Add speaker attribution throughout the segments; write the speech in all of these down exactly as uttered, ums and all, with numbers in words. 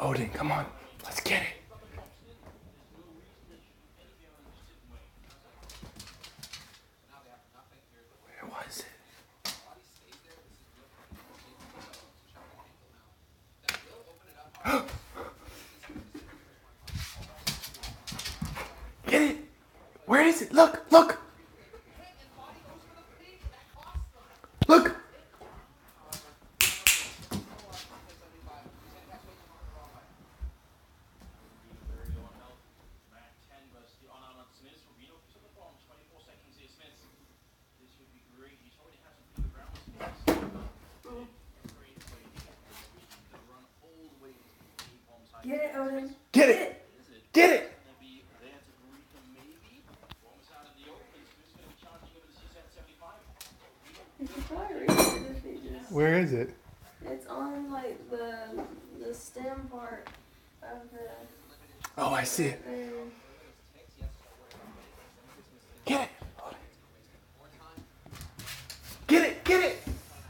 Speaker 1: Odin, come on. Let's get it. Where was it? Get it! Where is it? Look! Look! Look!
Speaker 2: Get it, Odin.
Speaker 1: Get it! Get it!
Speaker 2: You should probably read it if you just...
Speaker 1: Where is it?
Speaker 2: It's on like the the stem part of the...
Speaker 1: Oh, I see it.
Speaker 2: There.
Speaker 1: Get it! Get it! Get it!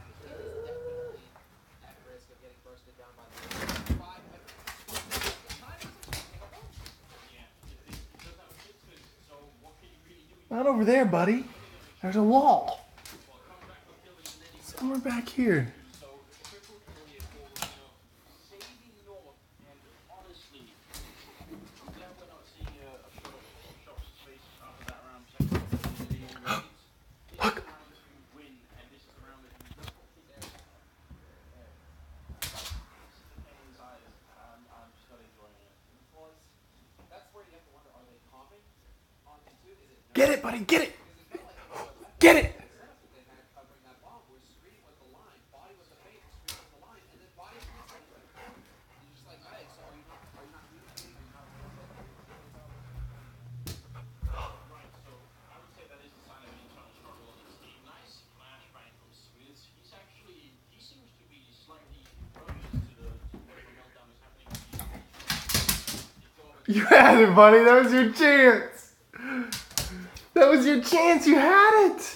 Speaker 1: Not over there, buddy. There's a wall. Somewhere back here. Look. Get it, buddy. Get it. Get it. You had it, buddy. That was your chance. That was your chance. You had it.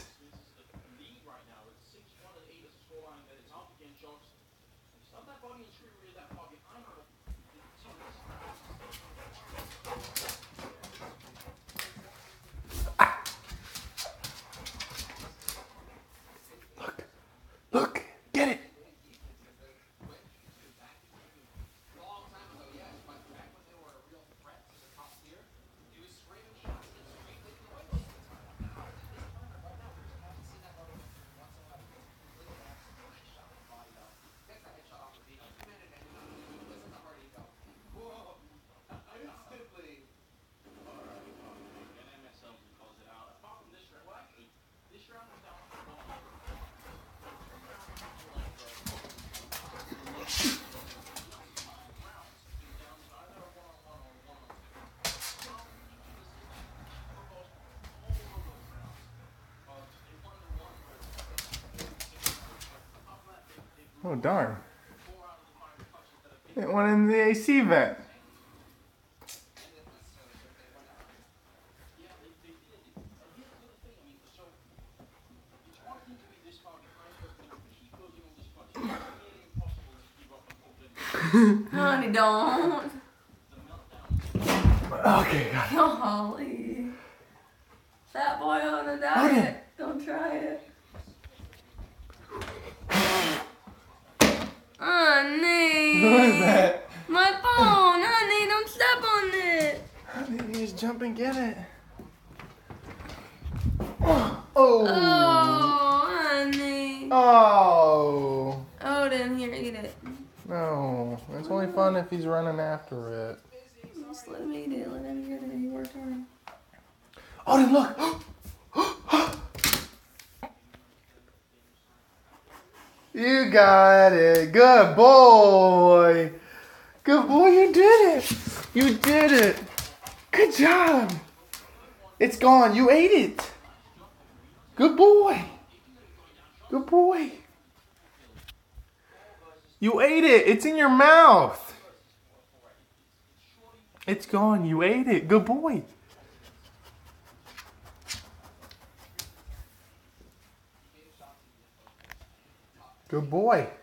Speaker 1: Look. Look. Get it. Oh, darn. It went in the A C vent.
Speaker 2: Honey, don't.
Speaker 1: Okay, got it.
Speaker 2: Golly. That boy on a diet. Don't try it. Honey.
Speaker 1: What is that?
Speaker 2: My phone. Honey, don't step on it.
Speaker 1: Honey, just jump and get it. Oh. Oh,
Speaker 2: honey.
Speaker 1: Oh.
Speaker 2: Odin, here, eat it.
Speaker 1: No, it's only fun if he's running after it.
Speaker 2: Just let him eat it. Let him get it. He worked hard.
Speaker 1: Odin, look. You got it. Good boy. Good boy, you did it. You did it. Good job. It's gone. You ate it. Good boy. Good boy. You ate it. It's in your mouth. It's gone. You ate it. Good boy. Good boy.